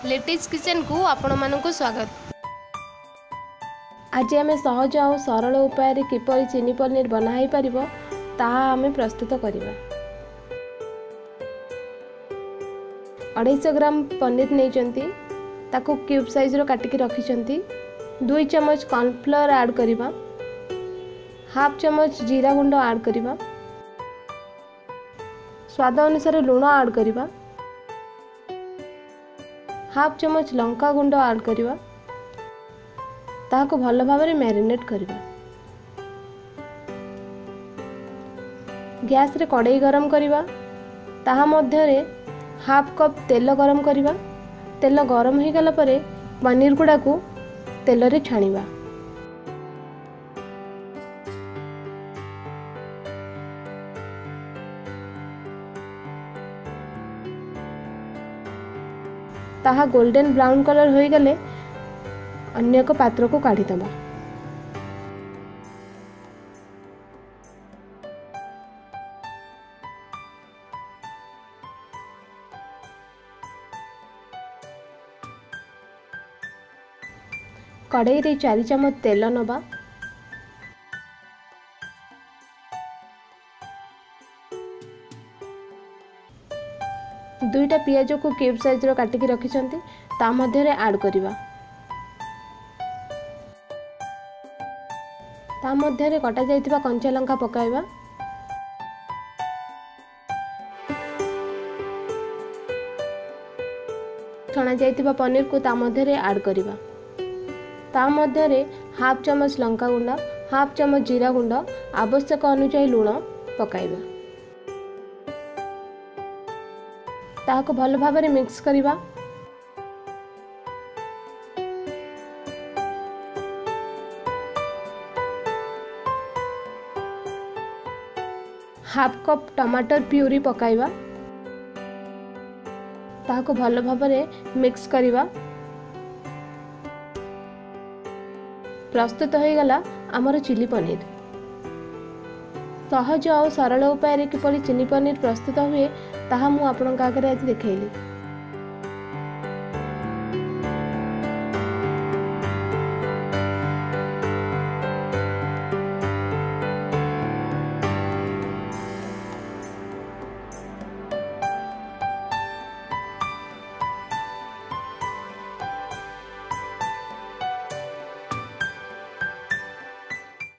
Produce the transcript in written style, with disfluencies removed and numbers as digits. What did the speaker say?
Latest kitchen को आपण मानक स्वागत। आज आम सहज और सरल उपाय किपर चीनी पनीर बनाई पारिबो ताहा आमे प्रस्तुत करिबा। 250 ग्राम पनीर नहीं ताकू क्यूब साइज रो काटिकी रखिछंती। 2 चम्मच कॉर्नफ्लोर ऐड करिबा, हाफ चम्मच जीरा गुंड ऐड करिबा, स्वाद अनुसार लूण ऐड करिबा, हाफ चम्मच लंका गुंड ऐड करिबा। ताहाको भल भाव में मैरिनेट करिबा। गैस रे कड़ाई गरम करिबा, ताहा मध्य रे हाफ कप तेल गरम करिबा। तेल गरम हो गला परे पनीर गुडा को तेल रे छाणीबा। ताहा गोल्डन ब्राउन कलर हो गले अन्य एक पात्र को काढ़ी दबा। कड़ाई रे 4 चम्मच तेल नबा। दुईटा पियाज को क्यूब साइज रो काटिकी रखिछंती ता मध्य रे ऐड करिबा। ता मध्य रे कटा जाइतिबा कंचा लंका पकाइबा। छणा जाइतिबा पनीर को ता मध्य रे ऐड करिबा। ता मध्य रे हाफ चम्मच लंका गुंड, हाफ चम्मच जीरा गुंड, आवश्यक अनुसार लूण पकाइबा। ताहाको भल भाव में मिक्स करिबा। हाफ कप टमाटर प्यूरी पकाइबा। ताहाको भल भाव में मिक्स करिबा। प्रस्तुत हो गला आमर चिली पनीर। सहज और सरल उपाय किपरि चिली पनीर प्रस्तुत हुए ताहा मु आपनका आगे आज देखैली।